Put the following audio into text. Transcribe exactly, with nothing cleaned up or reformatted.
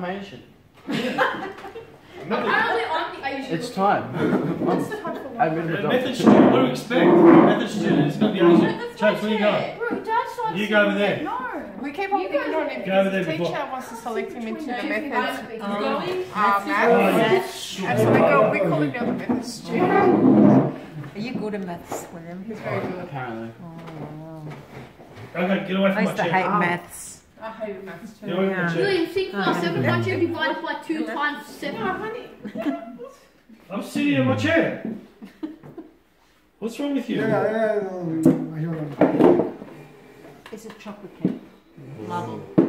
Asian. Apparently I'm the Asian. It's time. What's the time for I mean, Uh, method student, what do you expect? Method student, it's not the Asian. Chance, where you going? Bro, Dad's like You go over there. No. We keep on picking on him Go over because there the teacher before. wants to select him into the methods um, Going? uh, Oh, maths. yeah. And so we go, we call him now the methods student. Are you good at maths, William? He's very good. Apparently. Okay, get away I from my used to chair. hate maths. I hate maths too. Get away from my chair. William, six plus seven hundred divided by two times seven. I'm sitting in my chair. What's wrong with you? Yeah, yeah, um, I don't know. It's a chocolate cake. Marble.